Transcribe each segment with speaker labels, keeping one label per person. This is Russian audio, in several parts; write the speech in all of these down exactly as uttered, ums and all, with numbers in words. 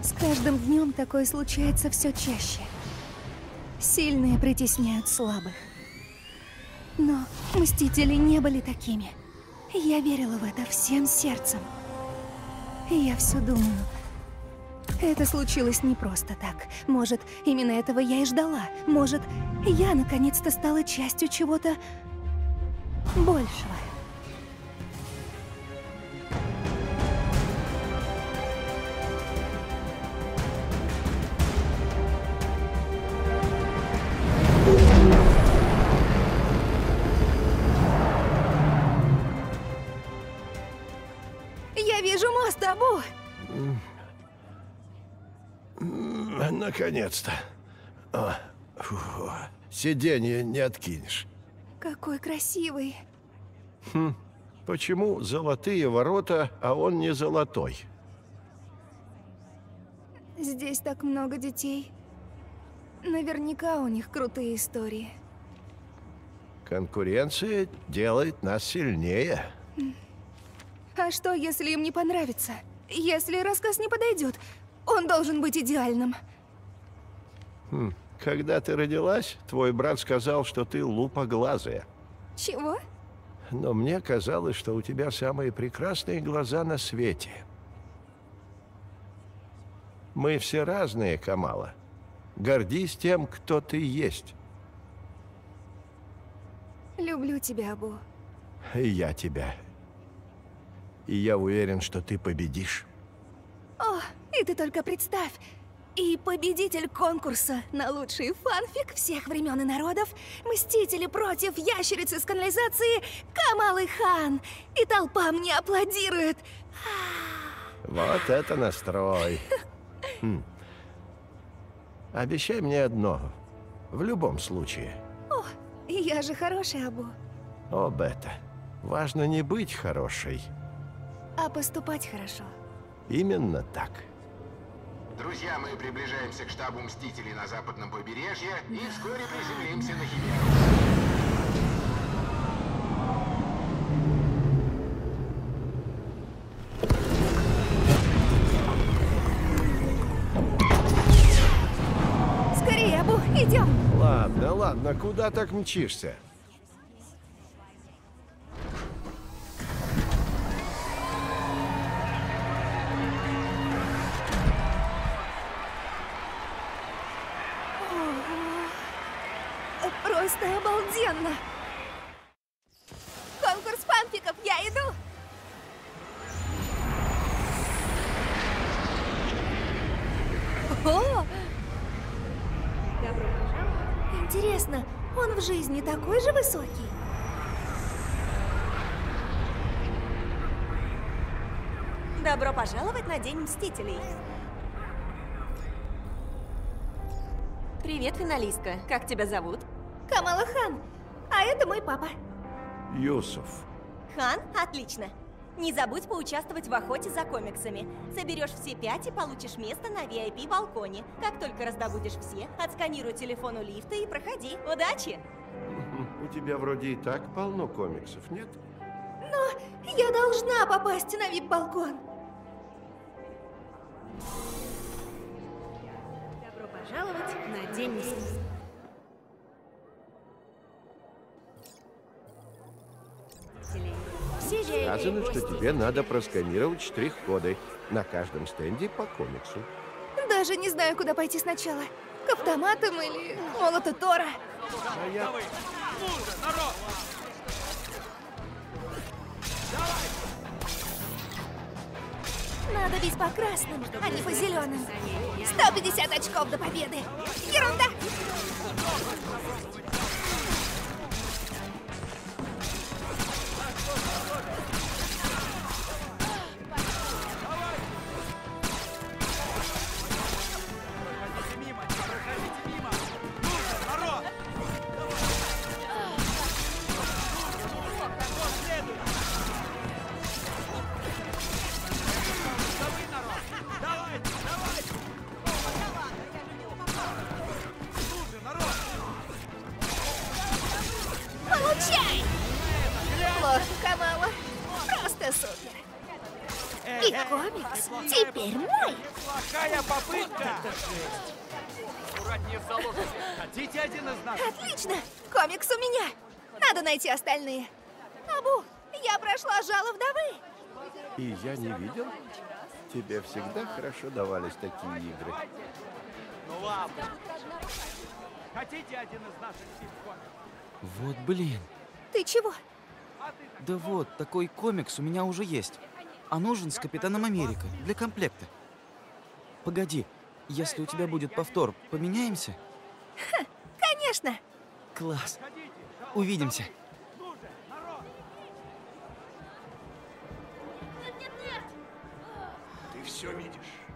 Speaker 1: С каждым днем такое случается все чаще. Сильные притесняют слабых. Но Мстители не были такими. Я верила в это всем сердцем. И я все думаю, это случилось не просто так. Может, именно этого я и ждала. Может, я наконец-то стала частью чего-то большего. Я вижу мост, Абу!
Speaker 2: Наконец-то. О, фу, сиденье не откинешь.
Speaker 1: Какой красивый.
Speaker 2: Хм, почему золотые ворота, а он не золотой?
Speaker 1: Здесь так много детей. Наверняка у них крутые истории.
Speaker 2: Конкуренция делает нас сильнее.
Speaker 1: А что, если им не понравится? Если рассказ не подойдет? Он должен быть идеальным.
Speaker 2: Хм. Когда ты родилась, твой брат сказал, что ты лупоглазая.
Speaker 1: Чего?
Speaker 2: Но мне казалось, что у тебя самые прекрасные глаза на свете. Мы все разные, Камала. Гордись тем, кто ты есть.
Speaker 1: Люблю тебя, Абу.
Speaker 2: И я тебя. И я уверен, что ты победишь.
Speaker 1: О, и ты только представь. И победитель конкурса на лучший фанфик всех времен и народов, Мстители против ящерицы с канализации Камалы Хан. И толпа мне аплодирует.
Speaker 2: Вот это настрой. Хм. Обещай мне одно. В любом случае.
Speaker 1: О, я же хорошая, Абу.
Speaker 2: О, Бета. Важно не быть хорошей.
Speaker 1: А поступать хорошо.
Speaker 2: Именно так.
Speaker 3: Друзья, мы приближаемся к штабу Мстителей на западном побережье и вскоре приземлимся на Химеру.
Speaker 1: Скорее, Абу, идем!
Speaker 2: Ладно, ладно, куда так мчишься?
Speaker 1: Просто обалденно! Конкурс фанфиков, я иду! О! Интересно, он в жизни такой же высокий?
Speaker 4: Добро пожаловать на День Мстителей. Привет, финалистка. Как тебя зовут?
Speaker 1: Камала Хан. А это мой папа.
Speaker 2: Юсуф.
Speaker 4: Хан? Отлично. Не забудь поучаствовать в охоте за комиксами. Соберешь все пять и получишь место на ви ай пи-балконе. Как только раздобудешь все, отсканируй телефон у лифта и проходи. Удачи!
Speaker 2: У тебя вроде и так полно комиксов, нет?
Speaker 1: Но я должна попасть на ви ай пи-балкон.
Speaker 4: Добро пожаловать на День Мстителей.
Speaker 2: Сказано, что тебе надо просканировать штрих-коды. На каждом стенде по комиксу.
Speaker 1: Даже не знаю, куда пойти сначала. К автоматам или к молоту Тора.
Speaker 2: А я...
Speaker 1: Надо бить по красным, а не по зеленым. сто пятьдесят очков до победы. Ерунда! Получай! Плохо, Камала. Просто супер. И комикс теперь мой.
Speaker 5: Плохая попытка! Аккуратнее в заложнике. Хотите один из нас?
Speaker 1: Отлично! Комикс у меня. Надо найти остальные. Абу, я прошла жало вдовы.
Speaker 2: И я не видел? Тебе всегда хорошо давались такие игры.
Speaker 5: Ну ладно. Хотите один из наших ситкомиксов?
Speaker 6: Вот блин.
Speaker 1: Ты чего?
Speaker 6: Да вот, такой комикс у меня уже есть. А нужен с Капитаном Америка для комплекта. Погоди, если у тебя будет повтор, поменяемся?
Speaker 1: Ха, конечно.
Speaker 6: Класс. Увидимся.
Speaker 2: Ты все видишь.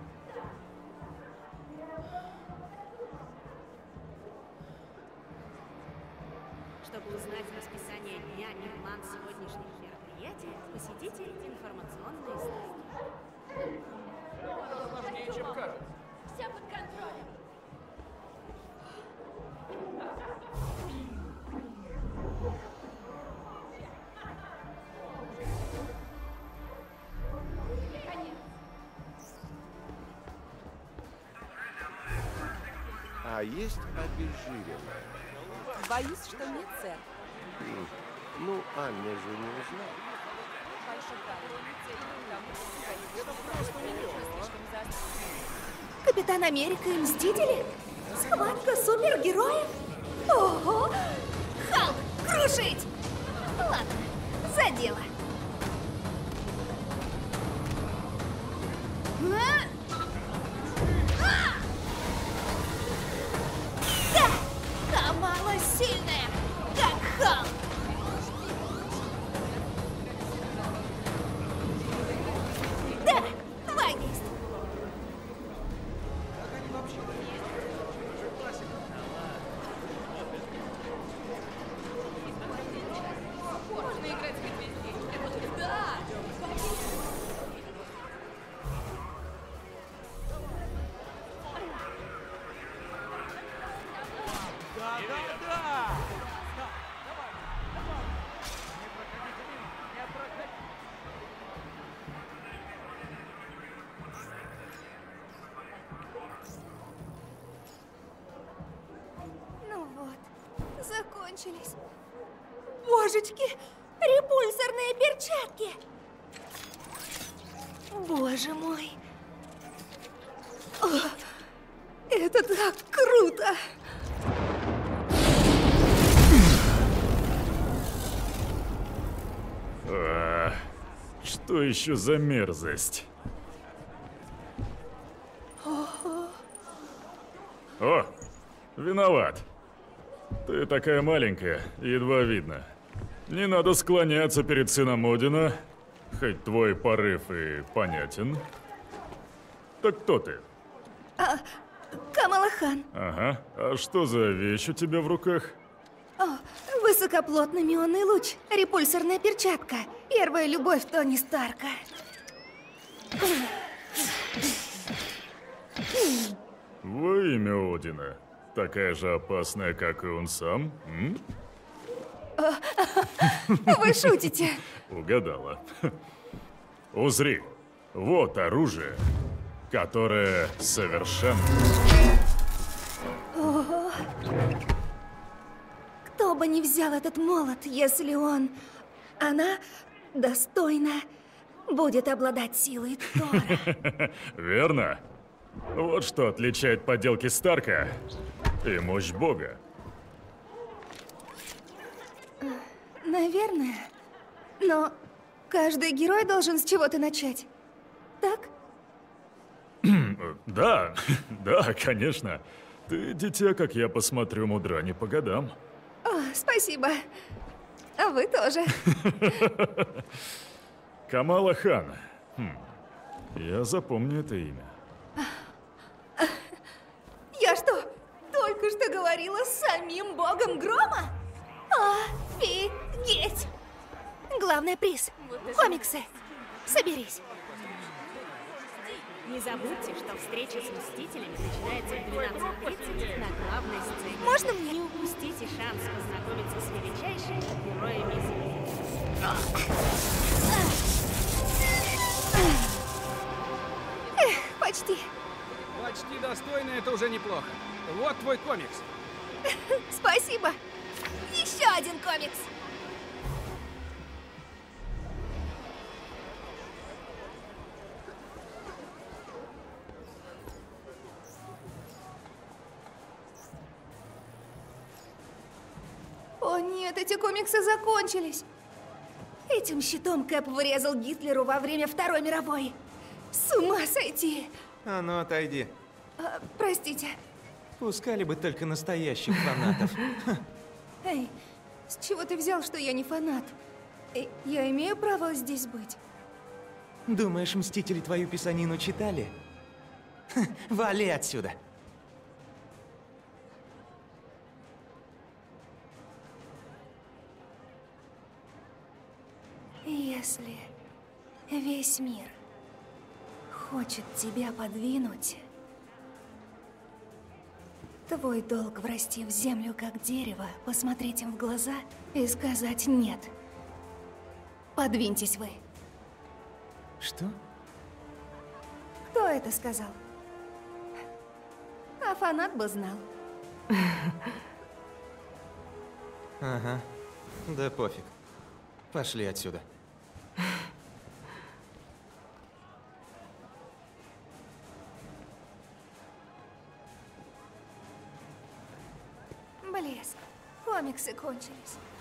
Speaker 7: Чтобы узнать расписание дня и план сегодняшних мероприятий, посетите информационные сайты.
Speaker 5: Сложнее, чем кажется.
Speaker 7: Все под контролем.
Speaker 2: А есть обезжиренное?
Speaker 8: Боюсь, что нет, сэр.
Speaker 2: Хм. Ну, Анна же не узнала.
Speaker 1: Капитан Америка и Мстители? Схватка супергероев? Ого! Халк, крушить! Ладно, за дело. А? А! Да! Камала сильная, как Халк! Да, два есть.
Speaker 7: Можно играть в медведей. Да!
Speaker 5: Да-да-да!
Speaker 1: Ну вот, закончились. Божечки, репульсорные перчатки! Боже мой! О, это так круто!
Speaker 9: А, что еще за мерзость? О, виноват. Ты такая маленькая, едва видно. Не надо склоняться перед сыном Одина, хоть твой порыв и понятен. Так кто ты?
Speaker 1: А, Камала Хан.
Speaker 9: Ага, а что за вещь у тебя в руках?
Speaker 1: О, высокоплотный мионный луч, репульсорная перчатка. Первая любовь Тони Старка.
Speaker 9: Во имя Одина. Такая же опасная, как и он сам? М?
Speaker 1: Вы шутите?
Speaker 9: Угадала. Узри, вот оружие, которое совершенно...
Speaker 1: Ого. Кто бы ни взял этот молот, если он... Она достойна будет обладать силой Тора.
Speaker 9: Верно? Вот что отличает поделки Старка и мощь Бога.
Speaker 1: Наверное. Но каждый герой должен с чего-то начать. Так?
Speaker 9: Да, да, конечно. Ты, дитя, как я посмотрю, мудра не по годам.
Speaker 1: О, спасибо. А вы тоже.
Speaker 9: Камала Хан. Хм. Я запомню это имя.
Speaker 1: Я что, только что говорила с самим богом грома? Офигеть! Главный приз. Комиксы. Соберись.
Speaker 7: Не забудьте, что встреча с Мстителями начинается в двенадцать тридцать на главной сцене.
Speaker 1: Можно мне?
Speaker 7: Не упустите шанс познакомиться с величайшими героями Земли.
Speaker 1: Почти.
Speaker 5: Почти достойно, это уже неплохо. Вот твой комикс.
Speaker 1: Спасибо. Еще один комикс. О нет, эти комиксы закончились. Этим щитом Кэп вырезал Гитлеру во время Второй мировой. С ума сойти.
Speaker 10: А ну, отойди.
Speaker 1: А, простите.
Speaker 10: Пускали бы только настоящих фанатов.
Speaker 1: Эй, с чего ты взял, что я не фанат? Э, Я имею право здесь быть?
Speaker 10: Думаешь, Мстители твою писанину читали? Ха, вали отсюда.
Speaker 1: Если весь мир хочет тебя подвинуть, твой долг врасти в землю как дерево, посмотреть им в глаза и сказать «нет». Подвиньтесь вы.
Speaker 10: Что?
Speaker 1: Кто это сказал? А фанат бы знал.
Speaker 10: Ага. Да пофиг. Пошли отсюда.
Speaker 1: Блеск. Комиксы кончились.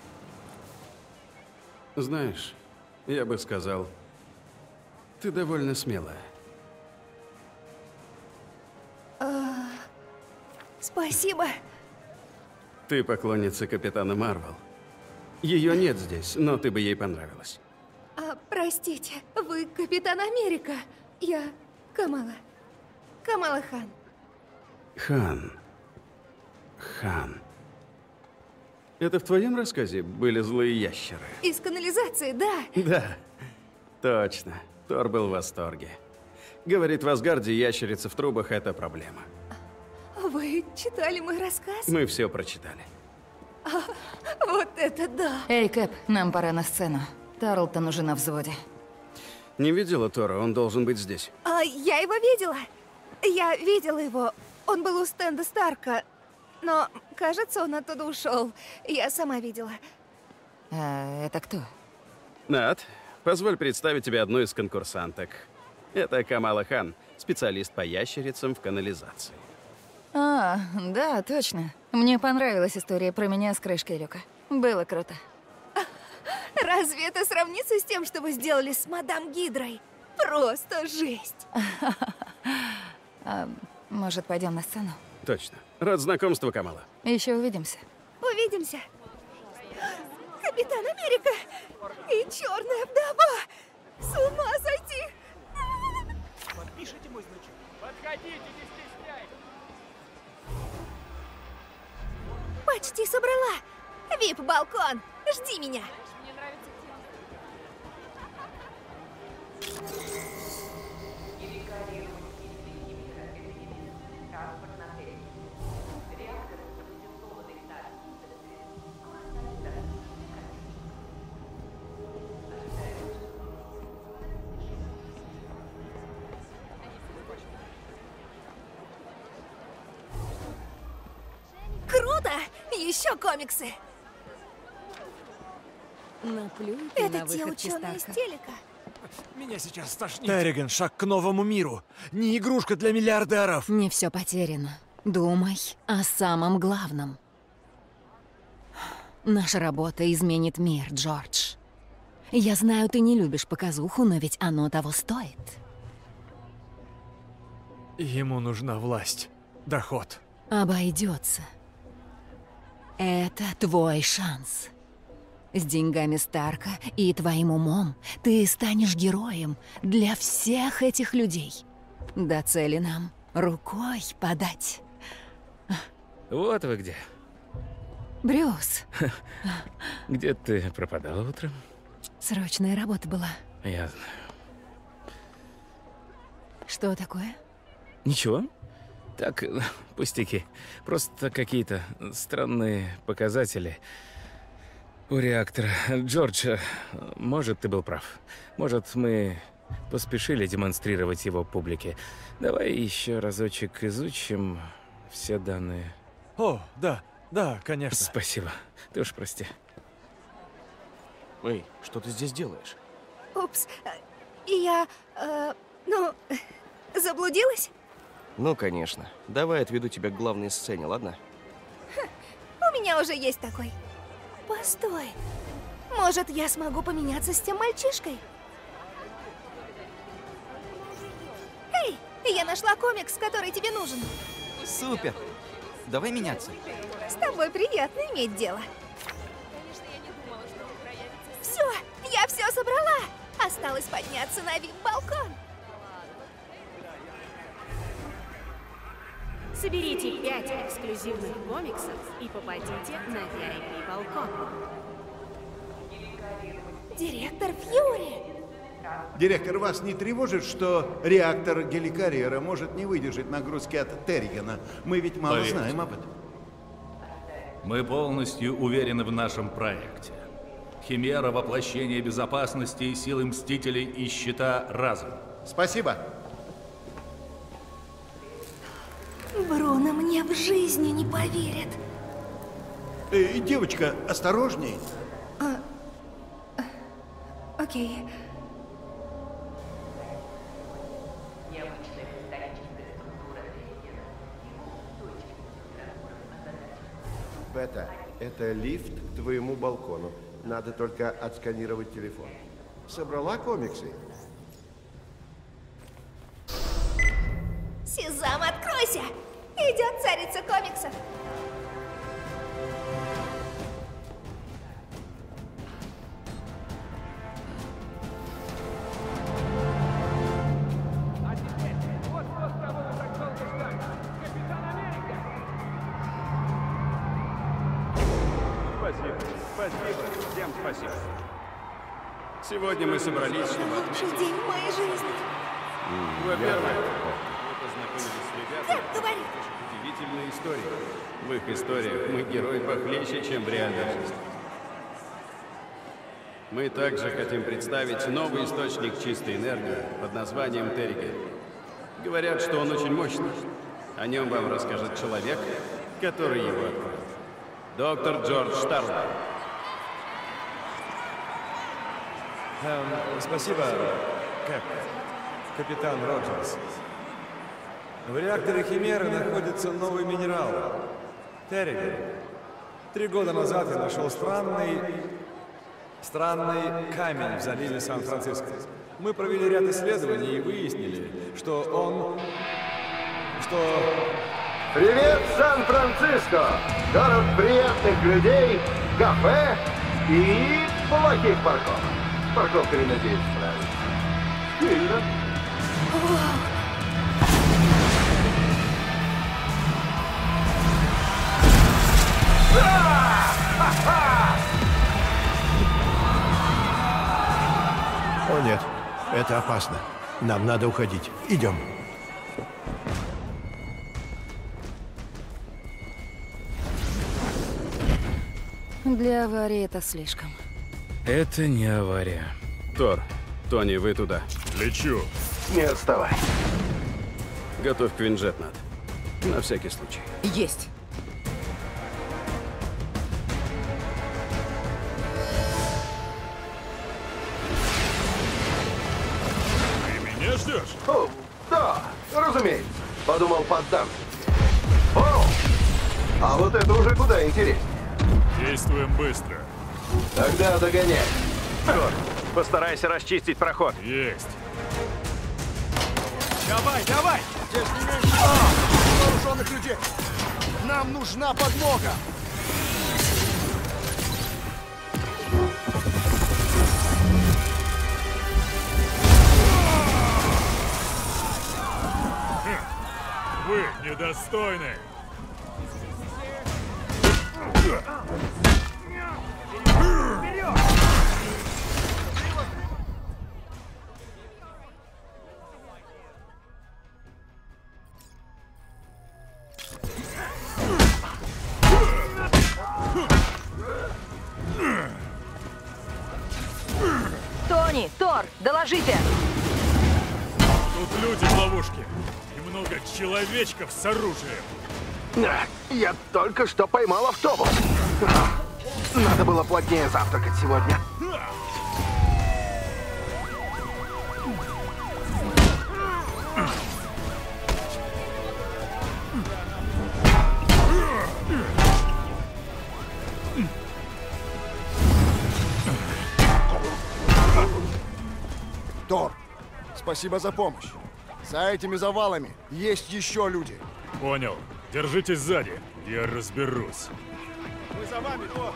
Speaker 11: Знаешь, я бы сказал, ты довольно смелая.
Speaker 1: А, спасибо.
Speaker 11: Ты поклонница Капитана Марвел. Ее нет здесь, но ты бы ей понравилась.
Speaker 1: А, простите, вы Капитан Америка. Я Камала. Камала Хан.
Speaker 11: Хан. Хан. Это в твоем рассказе были злые ящеры?
Speaker 1: Из канализации, да.
Speaker 11: Да, точно. Тор был в восторге. Говорит, в Асгарде ящерица в трубах – это проблема.
Speaker 1: Вы читали мой рассказ?
Speaker 11: Мы все прочитали.
Speaker 1: А, вот это да.
Speaker 12: Эй, Кэп, нам пора на сцену. Тарлтон уже на взводе.
Speaker 11: Не видела Тора, он должен быть здесь.
Speaker 1: А, я его видела. Я видела его. Он был у стенда Старка. Но, кажется, он оттуда ушел. Я сама видела.
Speaker 12: А это кто?
Speaker 11: Нат, позволь представить тебе одну из конкурсанток. Это Камала Хан, специалист по ящерицам в канализации.
Speaker 12: А, да, точно. Мне понравилась история про меня с крышкой люка. Было круто.
Speaker 1: Разве это сравнится с тем, что вы сделали с мадам Гидрой? Просто жесть.
Speaker 12: А, может, пойдем на сцену?
Speaker 11: Точно. Рад знакомству, Камала.
Speaker 12: Еще увидимся.
Speaker 1: Увидимся. Капитан Америка и Черная вдова. С ума сойти.
Speaker 5: Подпишите мой значок. Подходите, не стесняйтесь.
Speaker 1: Почти собрала. Вип-балкон. Жди меня.
Speaker 8: Мне нравится
Speaker 1: Круто! Еще комиксы.
Speaker 8: Наплюй
Speaker 1: Это те ученые из телека.
Speaker 5: Меня сейчас стошнит.
Speaker 13: Терриган, шаг к новому миру. Не игрушка для миллиардеров.
Speaker 12: Не все потеряно. Думай о самом главном. Наша работа изменит мир, Джордж. Я знаю, ты не любишь показуху, но ведь оно того стоит.
Speaker 13: Ему нужна власть, доход.
Speaker 12: Обойдется. Это твой шанс. С деньгами Старка и твоим умом ты станешь героем для всех этих людей. До цели нам рукой подать.
Speaker 14: Вот вы где.
Speaker 12: Брюс.
Speaker 14: Где ты пропадала утром?
Speaker 12: Срочная работа была.
Speaker 14: Я знаю.
Speaker 12: Что такое?
Speaker 14: Ничего. Так, пустяки. Просто какие-то странные показатели у реактора. Джордж, может, ты был прав. Может, мы поспешили демонстрировать его публике. Давай еще разочек изучим все данные.
Speaker 13: О, да, да, конечно.
Speaker 14: Спасибо. Ты уж прости.
Speaker 15: Эй, что ты здесь делаешь?
Speaker 1: Упс, я, э, ну, заблудилась?
Speaker 15: Ну, конечно. Давай отведу тебя к главной сцене, ладно?
Speaker 1: Ха, у меня уже есть такой. Постой. Может, я смогу поменяться с тем мальчишкой? Эй, я нашла комикс, который тебе нужен.
Speaker 6: Супер! Давай меняться.
Speaker 1: С тобой приятно иметь дело. Все, я все собрала. Осталось подняться на вип-балкон.
Speaker 7: Соберите пять эксклюзивных комиксов и попадите на ви ай пи-балкон.
Speaker 1: Директор Фьюри.
Speaker 16: Директор, вас не тревожит, что реактор геликарьера может не выдержать нагрузки от Терригана? Мы ведь мало
Speaker 17: Поверьте.
Speaker 16: знаем об этом.
Speaker 17: Мы полностью уверены в нашем проекте. Химера — воплощение безопасности и силы Мстителей и Щита разом.
Speaker 16: Спасибо.
Speaker 1: Бруно мне в жизни не поверит.
Speaker 16: Э, девочка, осторожней.
Speaker 1: А, а, окей.
Speaker 2: Бета, это лифт к твоему балкону. Надо только отсканировать телефон. Собрала комиксы?
Speaker 1: Сезам, откройся! Идет царица комиксов.
Speaker 11: Спасибо. Спасибо. Всем спасибо. Сегодня мы собрались, чтобы
Speaker 1: Лучший
Speaker 11: отметить...
Speaker 1: день в моей жизни.
Speaker 11: Во-первых, мы познакомились с ребятами.
Speaker 1: Так, говори.
Speaker 11: Удивительная история. В их историях мы герои похлеще, чем в реальной жизни. Мы также хотим представить новый источник чистой энергии под названием Терриген. Говорят, что он очень мощный. О нем вам расскажет человек, который его откроет. Доктор Джордж Старлай.
Speaker 13: Эм, спасибо, Кэп. Капитан Роджерс. В реакторе Химеры находится новый минерал — терриген. Три года назад я нашел странный... странный камень в заливе Сан-Франциско. Мы провели ряд исследований и выяснили, что он... что...
Speaker 2: Привет, Сан-Франциско! Город приятных людей, кафе и плохих парков. Парковка, не надеюсь, справится. Стильно. О нет, это опасно. Нам надо уходить. Идем.
Speaker 12: Для аварии это слишком.
Speaker 14: Это не авария.
Speaker 11: Тор, Тони, вы туда.
Speaker 17: Лечу.
Speaker 2: Не отставай.
Speaker 11: Готовь квинжет, Над. На всякий случай.
Speaker 12: Есть.
Speaker 17: Ты меня ждешь?
Speaker 2: О, да, разумеется. Подумал, поддам. О, а вот это уже куда интереснее.
Speaker 17: Действуем быстро.
Speaker 2: Тогда догоняй.
Speaker 11: Тор, постарайся расчистить проход.
Speaker 17: Есть.
Speaker 13: Давай, давай! Здесь не меньше а, вооруженных людей! Нам нужна подмога!
Speaker 17: Вы недостойны.
Speaker 18: Тони, Тор, доложите!
Speaker 9: Тут люди в ловушке. И много человечков с оружием.
Speaker 3: Я только что поймал автобус. Надо было плотнее завтракать сегодня.
Speaker 18: Тор, спасибо за помощь. За этими завалами есть еще люди.
Speaker 9: Понял. Держитесь сзади. Я разберусь.
Speaker 18: Мы за вами, Тор.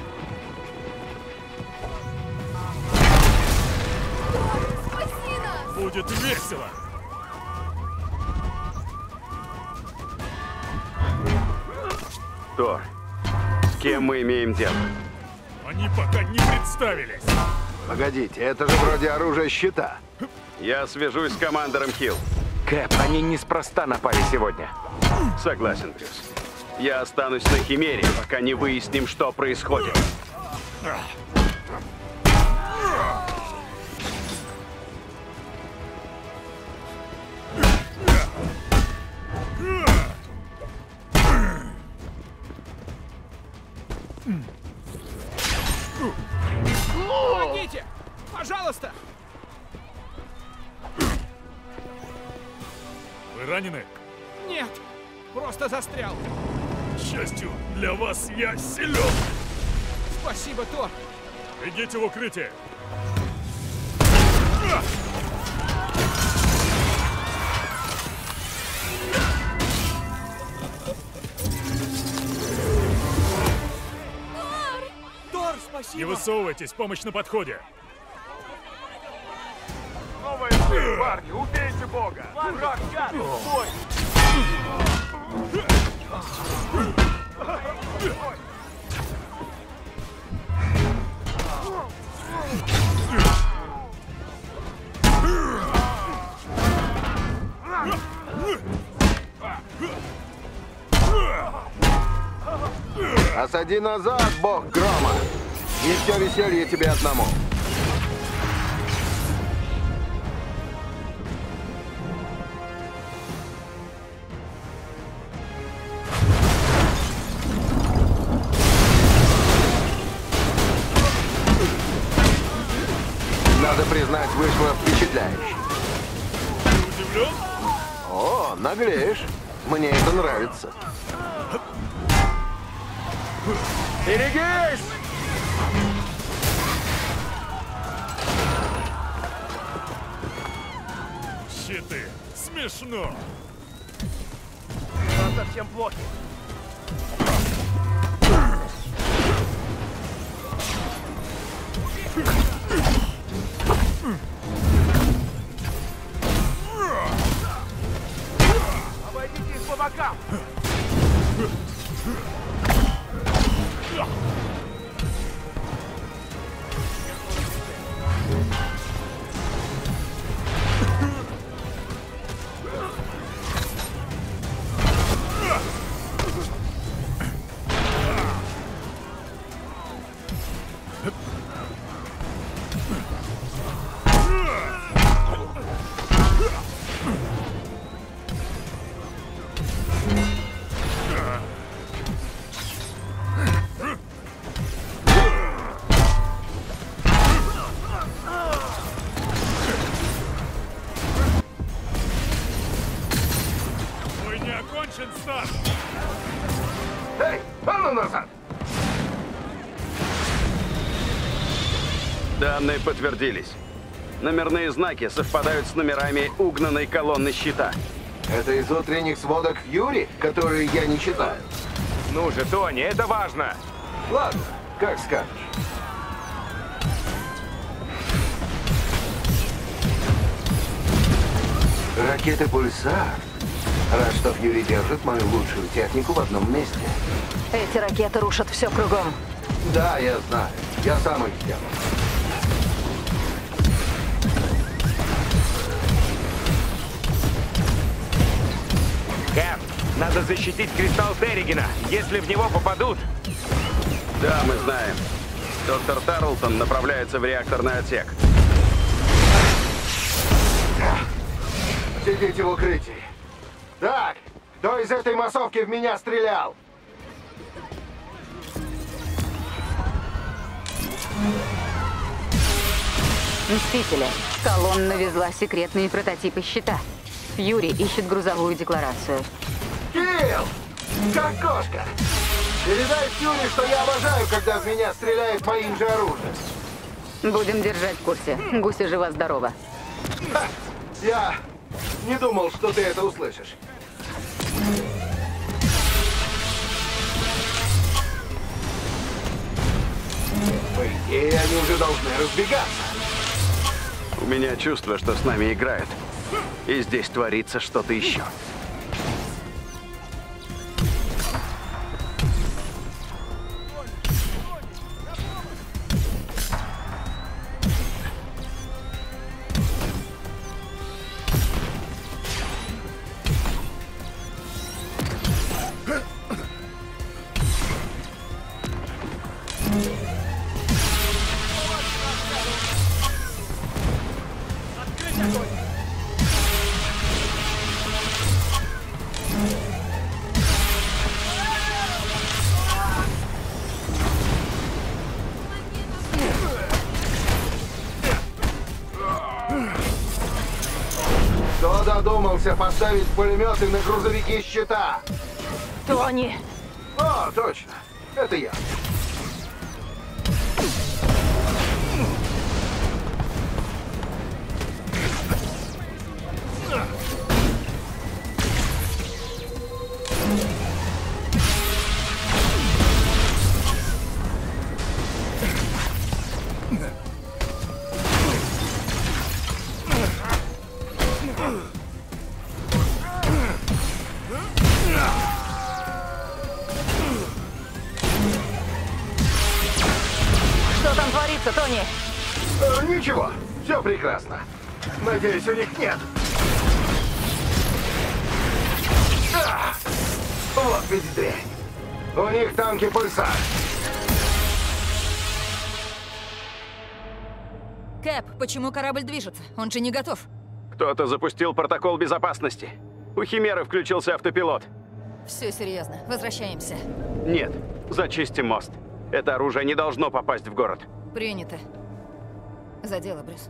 Speaker 1: Спаси нас!
Speaker 9: Будет весело.
Speaker 11: Тор, с кем мы имеем дело?
Speaker 9: Они пока не представились.
Speaker 3: Погодите, это же вроде оружия щита.
Speaker 11: Я свяжусь с командором Хилл.
Speaker 3: Кэп, они неспроста напали сегодня.
Speaker 11: Согласен, Брюс. Я останусь на Химере, пока не выясним, что происходит.
Speaker 5: Помогите! Пожалуйста!
Speaker 9: Вы ранены?
Speaker 5: Нет! Просто застрял.
Speaker 9: К счастью, для вас я силен.
Speaker 5: Спасибо, Тор.
Speaker 9: Идите в укрытие.
Speaker 5: Тор, спасибо!
Speaker 9: Не высовывайтесь, помощь на подходе.
Speaker 18: Новая цель, парни, убейте Бога! Враг рядом, бой!
Speaker 3: Осади назад, бог грома! И все веселье тебе одному. Надо признать, вышло впечатляюще.
Speaker 9: Ты удивлен?
Speaker 3: О, наглеешь. Мне это нравится. Берегись!
Speaker 9: Щиты. Смешно.
Speaker 18: Там совсем плохи. Обойдите их по бокам.
Speaker 9: Бой не окончен, Стар.
Speaker 3: Эй, а ну назад!
Speaker 11: Данные подтвердились. Номерные знаки совпадают с номерами угнанной колонны щита.
Speaker 3: Это из утренних сводок Фьюри, которые я не читаю.
Speaker 18: Ну же, Тони, это важно.
Speaker 3: Ладно, как скажешь. Ракеты «Пульсар». Рад, что Фьюри держит мою лучшую технику в одном месте.
Speaker 12: Эти ракеты рушат все кругом.
Speaker 3: Да, я знаю. Я сам их сделал.
Speaker 18: Кэп, надо защитить кристалл Терригена. Если в него попадут...
Speaker 11: Да, мы знаем. Доктор Тарлтон направляется в реакторный отсек.
Speaker 3: Сидите в укрытии. Так, кто из этой массовки в меня стрелял?
Speaker 19: Мстители. Колонна везла секретные прототипы щита. Фьюри ищет грузовую декларацию.
Speaker 3: Кирилл! Как кошка! Передай Фьюри, что я обожаю, когда в меня стреляет моим же оружием.
Speaker 19: Будем держать в курсе. Гуся жива-здорова.
Speaker 3: Ха! Я не думал, что ты это услышишь. По идее, они уже должны разбегаться.
Speaker 11: У меня чувство, что с нами играют. И здесь творится что-то еще.
Speaker 3: Кто додумался поставить пулеметы на грузовики щита?
Speaker 19: Тони!
Speaker 3: О, точно. Это я.
Speaker 19: Что там творится, Тони?
Speaker 3: Э, ничего, все прекрасно. Надеюсь, у них нет. А! Вот ведь дрянь. У них танки Пульсар.
Speaker 12: Кэп, почему корабль движется? Он же не готов.
Speaker 11: Кто-то запустил протокол безопасности. У Химеры включился автопилот.
Speaker 12: Все серьезно. Возвращаемся.
Speaker 11: Нет, зачистим мост. Это оружие не должно попасть в город.
Speaker 12: Принято. За дело, Брюс.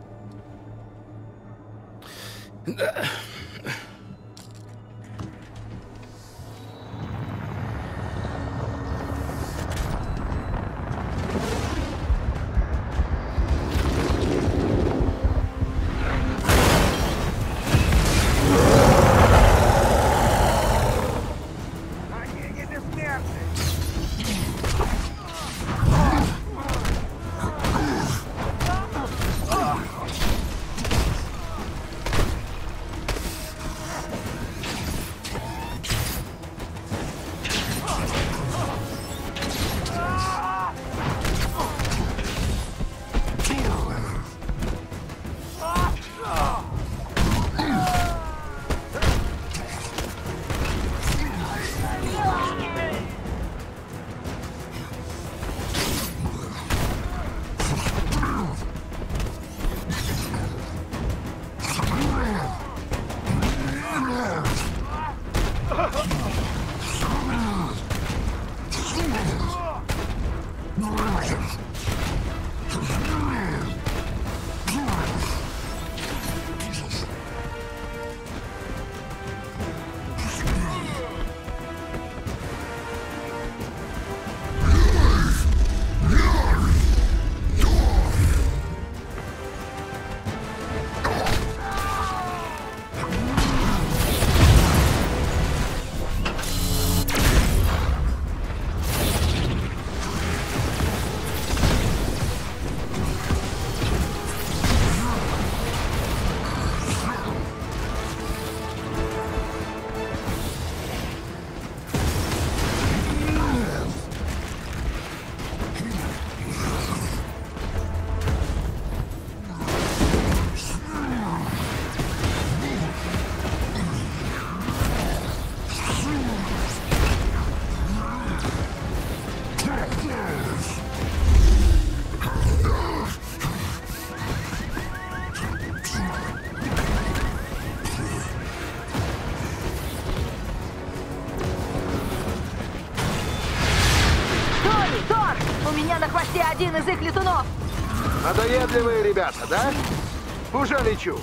Speaker 12: один из их летунов!
Speaker 3: Надоедливые ребята, да? Уже лечу.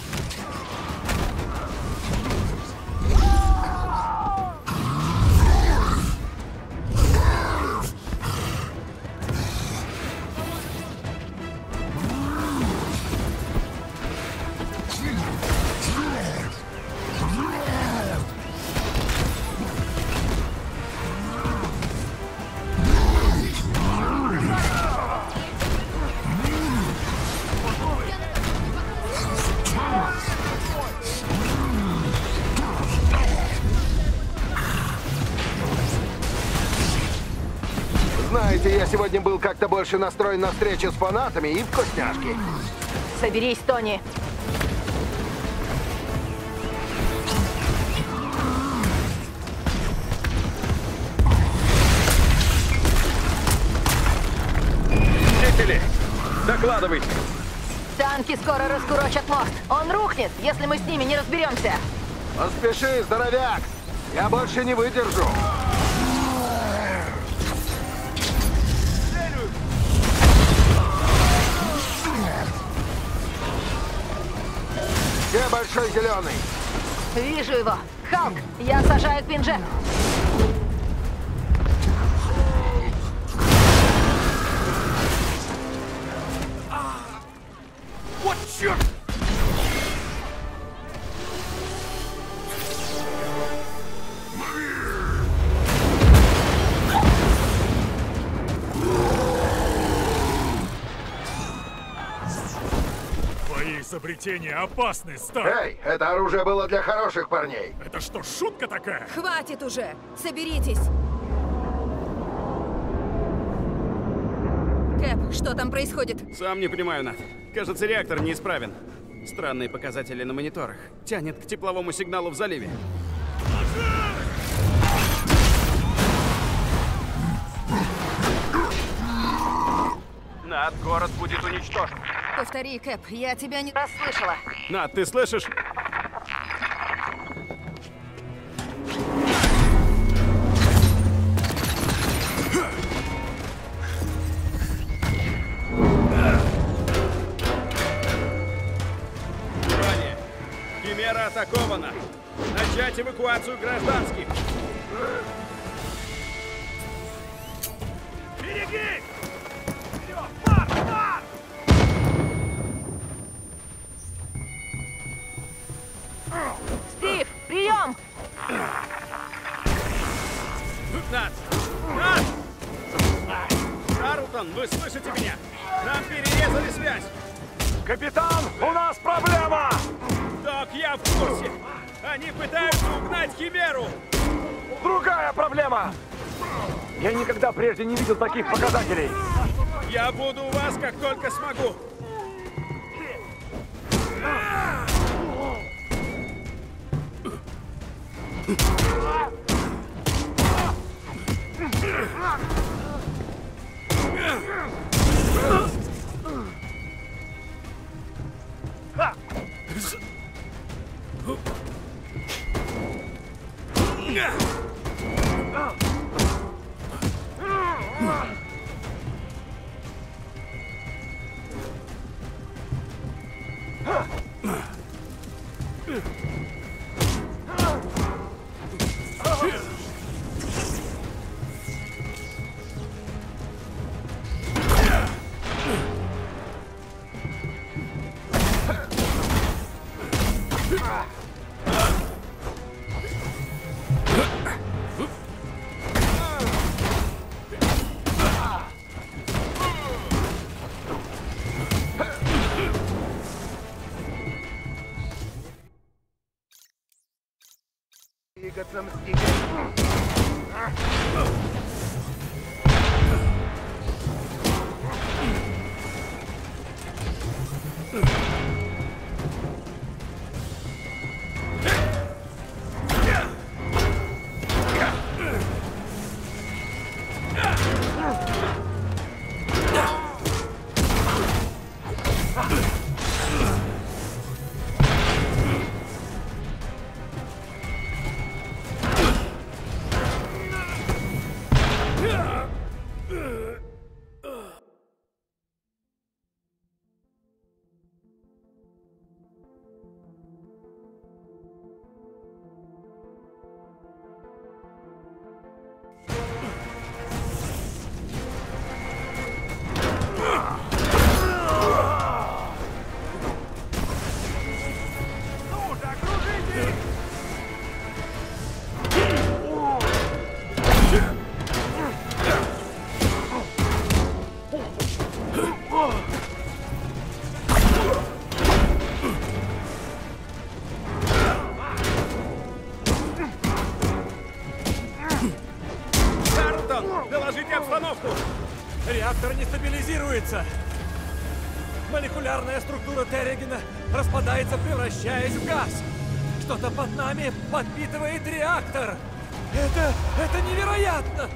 Speaker 3: Знаете, я сегодня был как-то больше настроен на встречу с фанатами и вкусняшки.
Speaker 12: Соберись, Тони.
Speaker 18: Мстители, докладывайте.
Speaker 12: Танки скоро раскурочат мост. Он рухнет, если мы с ними не разберемся.
Speaker 3: Поспеши, здоровяк! Я больше не выдержу. Где большой зеленый?
Speaker 12: Вижу его. Халк, я сажаю Квинджет.
Speaker 18: Вот черт!
Speaker 9: Твои изобретения опасны, Стар.
Speaker 3: Эй, это оружие было для хороших парней.
Speaker 9: Это что, шутка такая?
Speaker 8: Хватит уже! Соберитесь! Кэп, что там происходит?
Speaker 11: Сам не понимаю, Нат. Кажется, реактор неисправен. Странные показатели на мониторах. Тянет к тепловому сигналу в заливе. Нат, город будет уничтожен.
Speaker 8: Повтори, Кэп, я тебя не
Speaker 12: расслышала.
Speaker 11: Нат, ты слышишь? Внимание! Химера атакована! Начать эвакуацию гражданских!
Speaker 18: Береги!
Speaker 12: Стив, прием!
Speaker 11: Нат! Нат! Карлтон, вы слышите меня? Нам перерезали связь!
Speaker 18: Капитан, у нас проблема!
Speaker 11: Так, я в курсе! Они пытаются угнать Химеру!
Speaker 18: Другая проблема! Я никогда прежде не видел таких показателей!
Speaker 11: Я буду у вас, как только смогу!
Speaker 3: Двигаться мститель.
Speaker 13: Реактор не стабилизируется. Молекулярная структура Терригена распадается, превращаясь в газ. Что-то под нами подпитывает реактор. Это... это невероятно!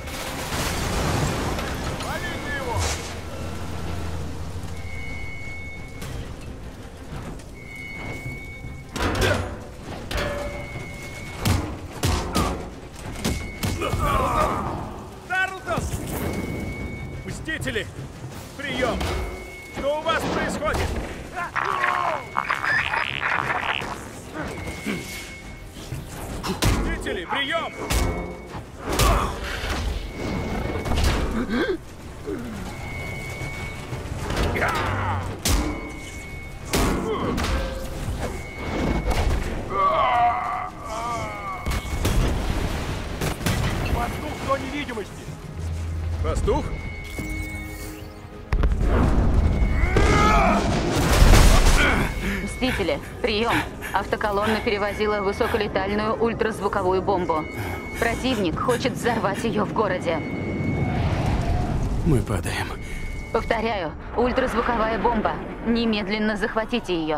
Speaker 3: Ловите его!
Speaker 5: Тарлтон! Мстители! Прием! Что у вас происходит? Мстители, прием!
Speaker 3: Пастух в зоне видимости.
Speaker 5: Пастух?
Speaker 19: Мстители, прием. Автоколонна перевозила высоколетальную ультразвуковую бомбу. Противник хочет взорвать ее в городе.
Speaker 14: Мы падаем.
Speaker 19: Повторяю, ультразвуковая бомба. Немедленно захватите ее.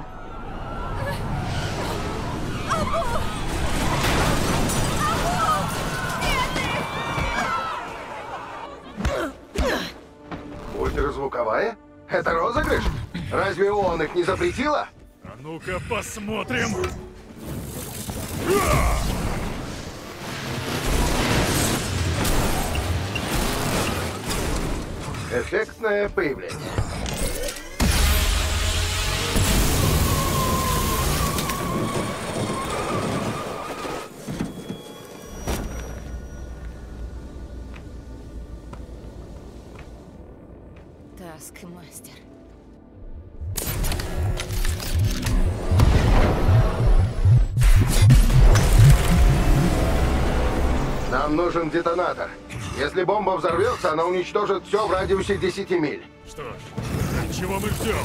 Speaker 3: Ультразвуковая? Это розыгрыш? Разве ООН их не запретила?
Speaker 9: А ну-ка посмотрим.
Speaker 3: Эффектное появление.
Speaker 8: Таскмастер.
Speaker 3: Нам нужен детонатор. Если бомба взорвется, она уничтожит все в радиусе десяти миль.
Speaker 9: Что ж, чего мы ждем?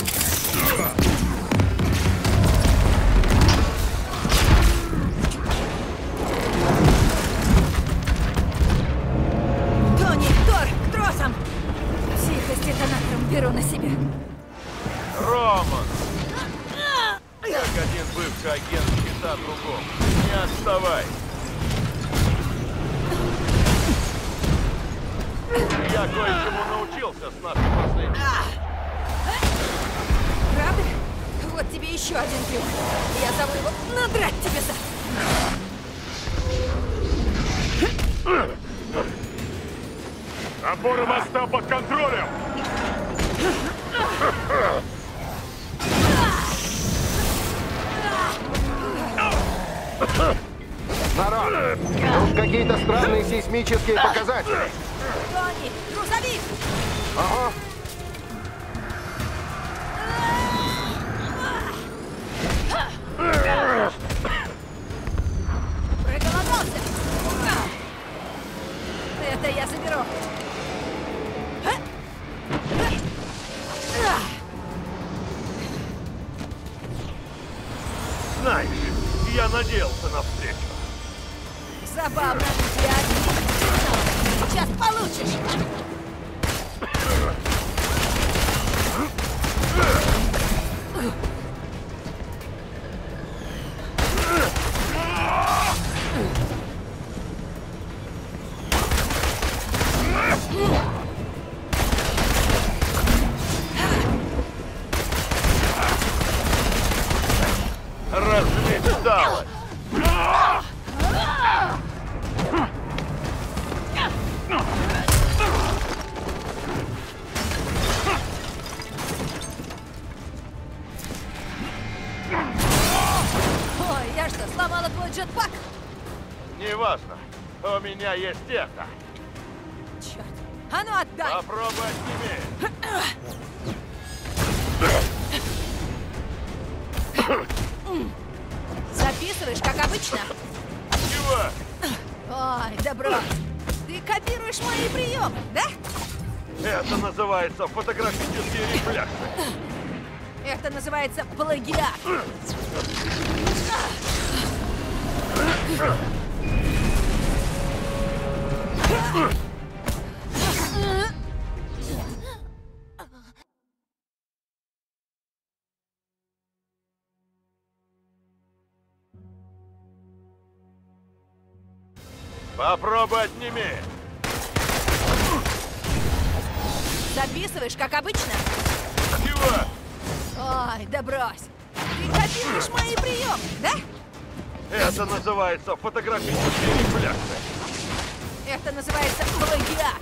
Speaker 8: Тони, Тор, к тросам! Психо с детонатором беру на себя.
Speaker 20: Роман! Как один бывший агент щита другому. Не отставай! Я кое-чему научился с нашей последней.
Speaker 8: Правда? Вот тебе еще один трюк. Я зову его надрать тебе за.
Speaker 9: Опоры моста под контролем!
Speaker 3: Народ, тут какие-то странные сейсмические показатели.
Speaker 8: Тони, грузовик!
Speaker 3: Ага.
Speaker 8: Проголодался! Это я заберу.
Speaker 20: Знаешь, я надеялся на встречу.
Speaker 8: Забавно. Я один. Сейчас получишь.
Speaker 20: Размечталась.
Speaker 8: Ой, я что, сломала твой джетпак?
Speaker 20: Неважно. У меня есть это.
Speaker 8: Черт. А ну отдай.
Speaker 20: Попробуй отними.
Speaker 8: Записываешь, как обычно?
Speaker 20: Чего?
Speaker 8: Ой, да брось. Ты копируешь мои приемы, да?
Speaker 20: Это называется фотографические рефлексы.
Speaker 8: Это называется плагиат.
Speaker 20: Попробуй отними.
Speaker 8: Записываешь, как обычно?
Speaker 20: Чего?
Speaker 8: Ой, да брось. Ты копируешь мои приемы, да?
Speaker 20: Это называется фотографические рефлексы.
Speaker 8: Это называется плагиат.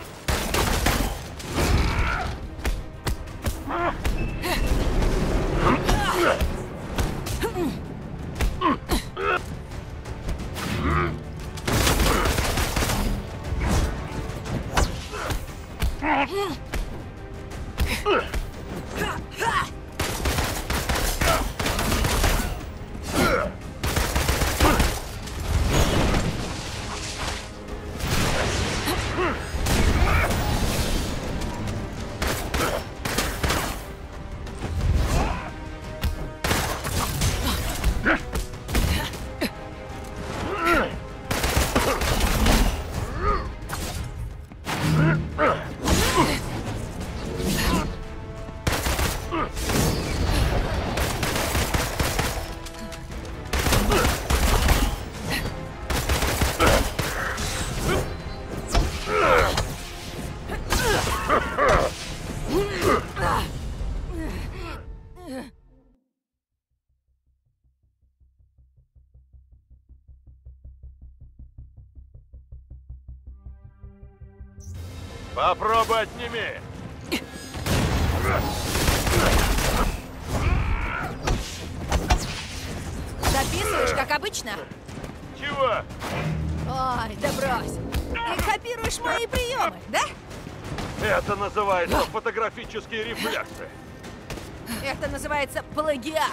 Speaker 20: Попробуй отними.
Speaker 8: Записываешь, как обычно?
Speaker 20: Чего?
Speaker 8: Ой, да брось. Ты копируешь мои приемы, да?
Speaker 20: Это называется фотографические рефлексы.
Speaker 8: Это называется плагиат.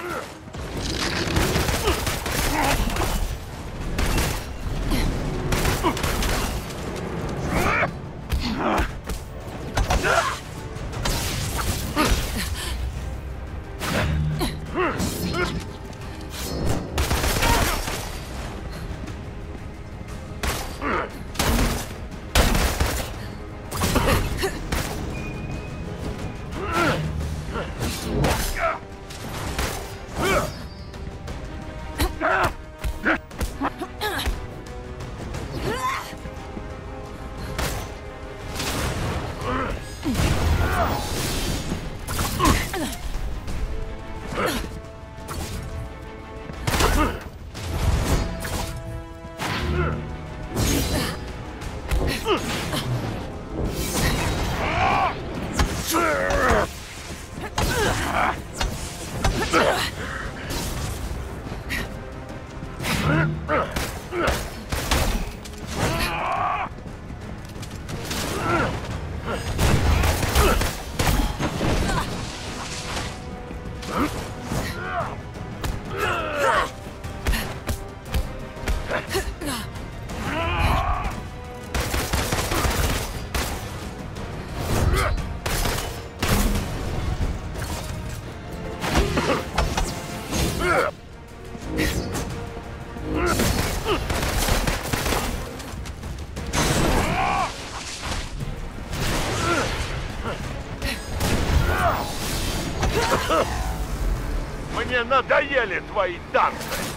Speaker 20: Мне надоели твои танцы.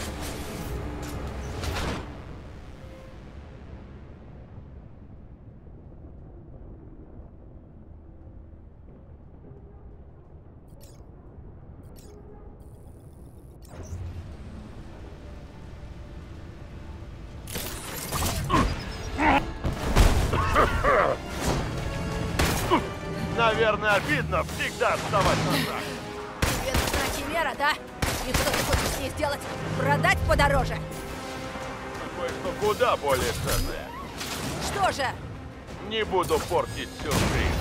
Speaker 20: Наверное, обидно всегда вставать назад.
Speaker 8: Тебе нужна химера, да? И что ты хочешь с ней сделать? Продать подороже?
Speaker 20: Кое-что куда более ценное.
Speaker 8: Что же?
Speaker 20: Не буду портить сюрприз.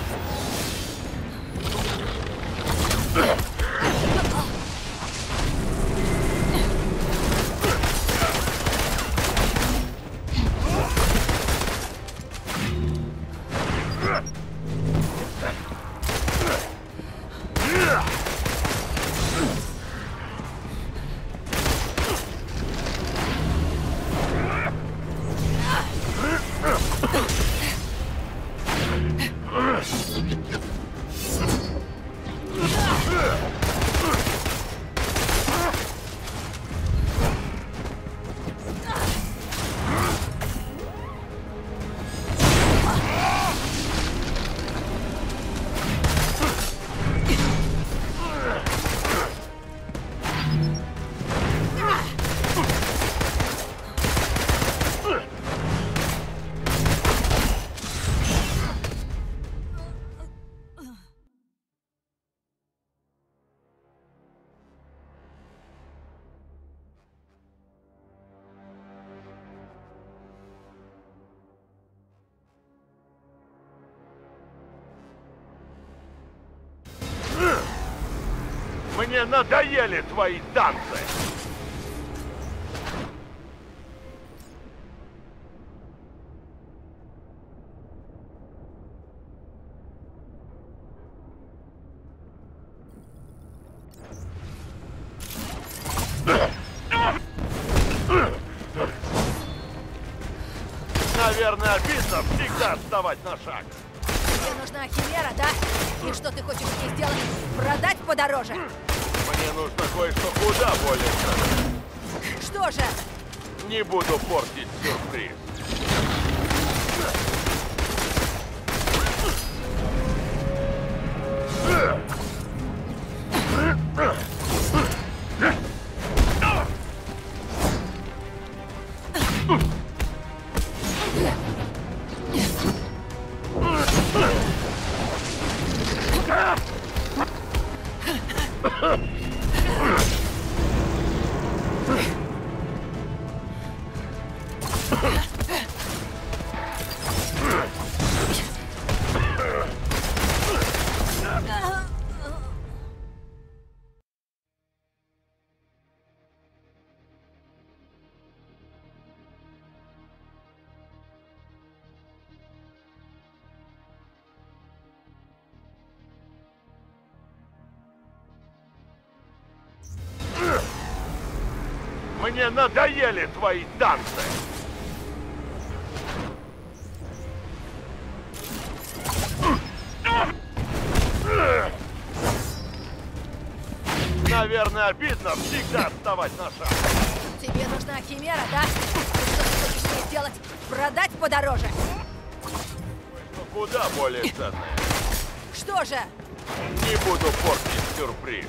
Speaker 20: Мне надоели твои танцы! Наверное, обидно всегда отставать на шаг.
Speaker 8: Тебе нужна химера, да? И что ты хочешь мне сделать? Продать подороже?
Speaker 20: Мне нужно кое-что куда более ценное.
Speaker 8: Что же?
Speaker 20: Не буду портить сюрприз. Мне надоели твои танцы! Наверное, обидно всегда отставать на шаг.
Speaker 8: Тебе нужна химера, да? И что ты хочешь мне сделать? Продать подороже?
Speaker 20: Кое-что куда более ценное.
Speaker 8: Что же?
Speaker 20: Не буду портить сюрприз.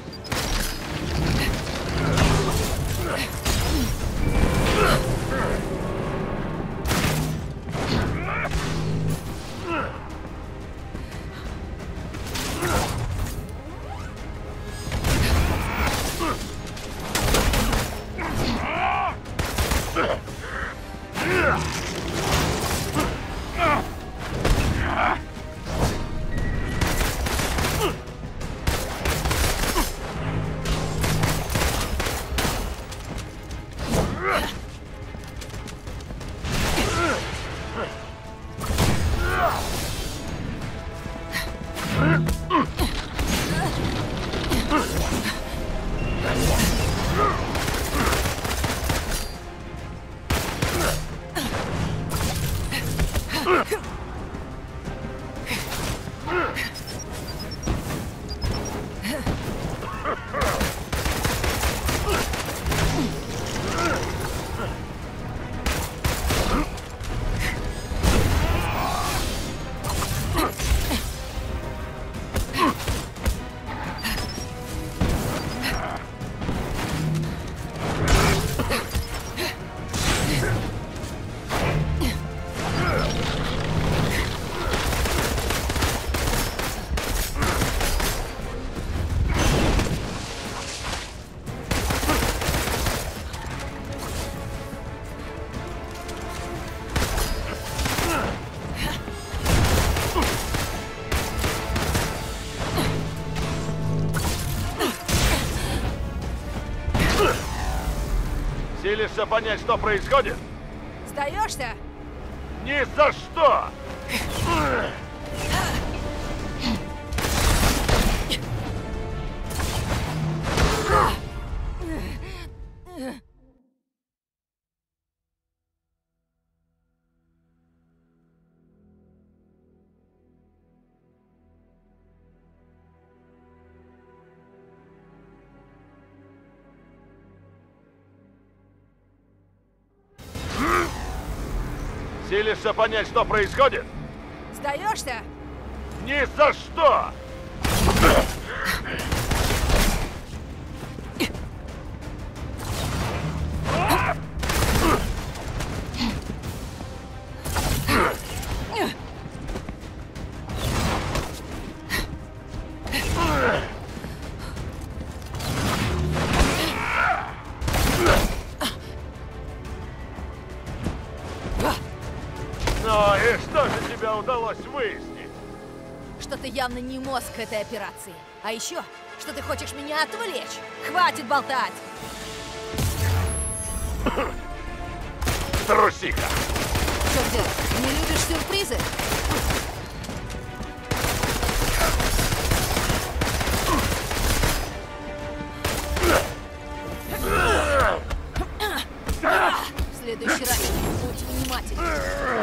Speaker 20: Силишься понять, что происходит?
Speaker 8: Сдаешься?
Speaker 20: Ни за что! Силишься понять, что происходит?
Speaker 8: Сдаешься?
Speaker 20: Ни за что! Ну и что же тебе удалось выяснить?
Speaker 8: Что ты явно не мозг этой операции. А еще, что ты хочешь меня отвлечь. Хватит болтать!
Speaker 20: Трусиха!
Speaker 8: Что делать? Не любишь сюрпризы? В следующий раз будь внимательнее.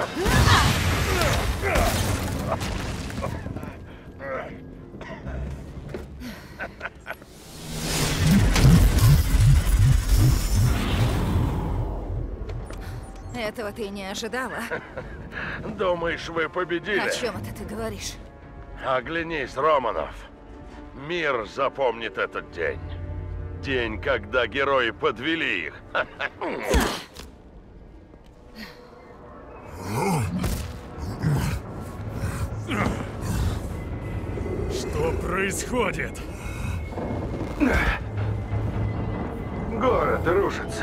Speaker 8: Этого ты не ожидала?
Speaker 20: Думаешь, вы победили?
Speaker 8: О чем это ты говоришь?
Speaker 20: Оглянись, Романов. Мир запомнит этот день. День, когда герои подвели их.
Speaker 9: Что происходит?
Speaker 20: Город рушится.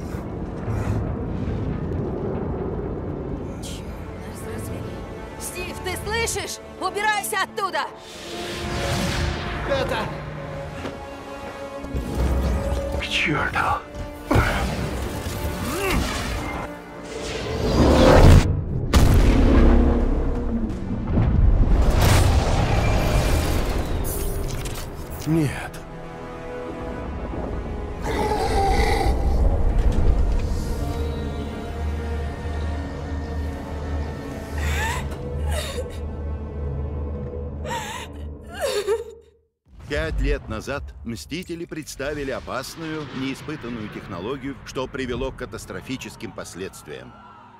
Speaker 8: Стив, ты слышишь? Убирайся оттуда!
Speaker 3: Это...
Speaker 20: К черту!
Speaker 2: Нет.
Speaker 16: Пять лет назад Мстители представили опасную, неиспытанную технологию, что привело к катастрофическим последствиям.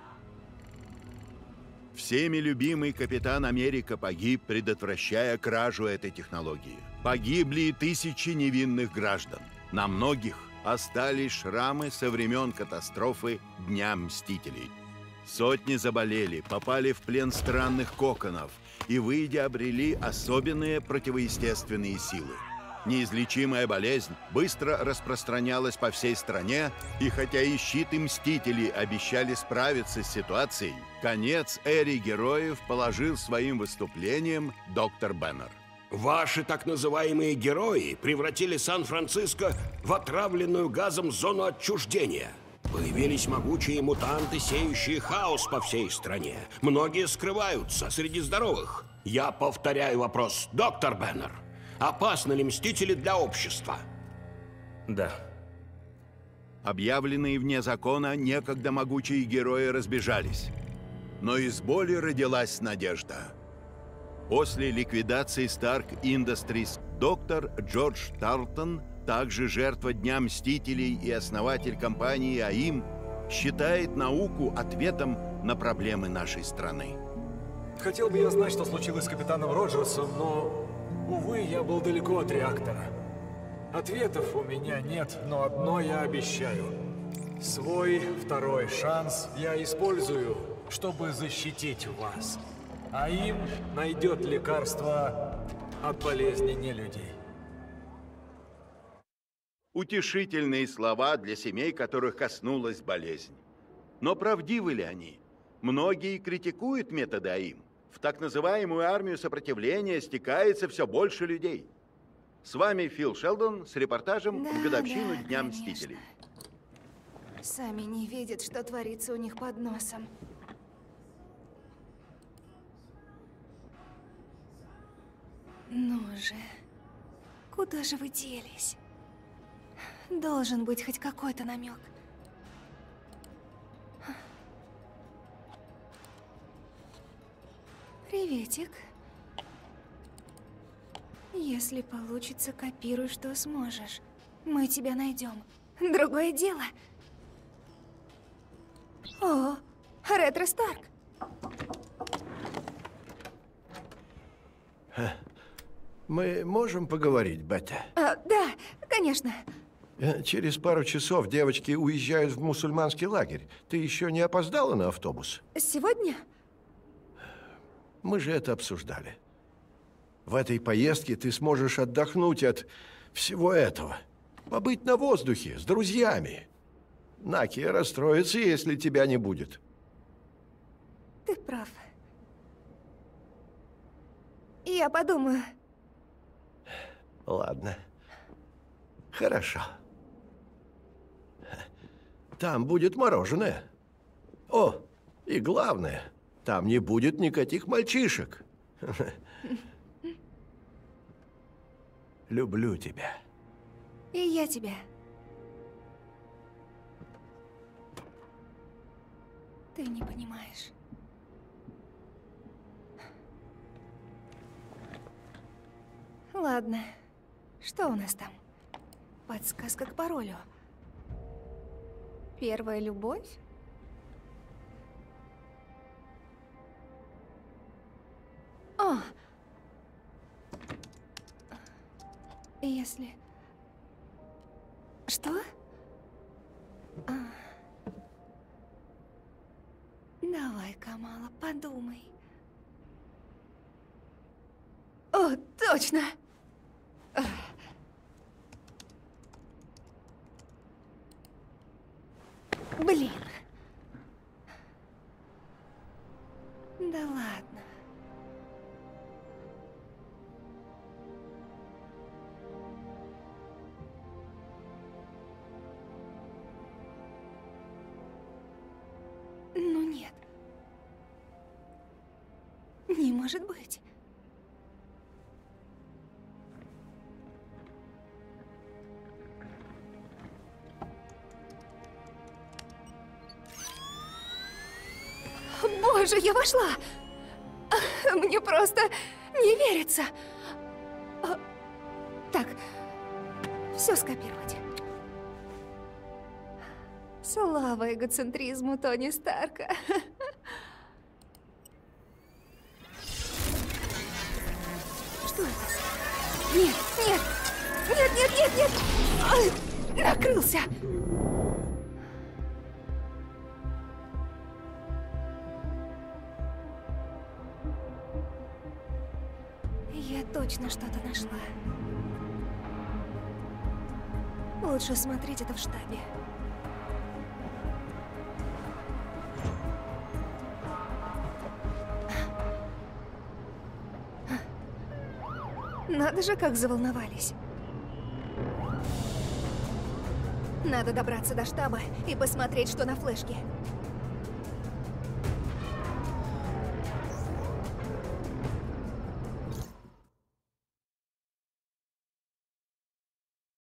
Speaker 16: Всеми любимый Капитан Америка погиб, предотвращая кражу этой технологии. Погибли и тысячи невинных граждан. На многих остались шрамы со времен катастрофы Дня Мстителей. Сотни заболели, попали в плен странных коконов и, выйдя, обрели особенные противоестественные силы. Неизлечимая болезнь быстро распространялась по всей стране, и хотя и щит, и Мстители обещали справиться с ситуацией, конец эре героев положил своим выступлением доктор Беннер.
Speaker 21: Ваши так называемые герои превратили Сан-Франциско в отравленную газом зону отчуждения. Появились могучие мутанты, сеющие хаос по всей стране. Многие скрываются среди здоровых. Я повторяю вопрос, доктор Беннер. Опасны ли Мстители для общества?
Speaker 14: Да.
Speaker 16: Объявленные вне закона, некогда могучие герои разбежались. Но из боли родилась надежда. После ликвидации Stark Industries доктор Джордж Тарлтон, также жертва Дня Мстителей и основатель компании АИМ, считает науку ответом на проблемы нашей страны.
Speaker 13: Хотел бы я знать, что случилось с капитаном Роджерсом, но, увы, я был далеко от реактора. Ответов у меня нет, но одно я обещаю. Свой второй шанс я использую, чтобы защитить вас. АИМ найдет лекарство от болезни нелюдей.
Speaker 16: Утешительные слова для семей, которых коснулась болезнь. Но правдивы ли они? Многие критикуют методы АИМ. В так называемую армию сопротивления стекается все больше людей. С вами Фил Шелдон с репортажем
Speaker 1: Да,
Speaker 16: в годовщину
Speaker 1: да,
Speaker 16: Дня
Speaker 1: конечно.
Speaker 16: Мстителей.
Speaker 1: Сами не видят, что творится у них под носом. Ну же, куда же вы делись? Должен быть хоть какой-то намек. Приветик. Если получится, копируй, что сможешь. Мы тебя найдем. Другое дело. О, Ретро Старк.
Speaker 2: Мы можем поговорить, Бетта?
Speaker 1: А, да, конечно.
Speaker 2: Э, Через пару часов девочки уезжают в мусульманский лагерь. Ты еще не опоздала на автобус?
Speaker 1: Сегодня?
Speaker 2: Мы же это обсуждали. В этой поездке ты сможешь отдохнуть от всего этого. Побыть на воздухе, с друзьями. Наки расстроится, если тебя не будет.
Speaker 1: Ты прав. Я подумаю.
Speaker 2: Ладно. Хорошо. Там будет мороженое. О, и главное, там не будет никаких мальчишек. Люблю тебя.
Speaker 1: И я тебя. Ты не понимаешь. Ладно. Что у нас там? Подсказка к паролю. Первая любовь? О! Если... Что? А. Давай, Камала, подумай. О, точно! Блин. Да ладно. Ну нет. Не может быть. Боже, я вошла! Мне просто не верится. Так, все скопировать. Слава эгоцентризму Тони Старка. Что это? Нет, нет! Нет, нет, нет, нет! Ай, накрылся! Я точно что-то нашла. Лучше смотреть это в штабе. Надо же, как заволновались. Надо добраться до штаба и посмотреть, что на флешке.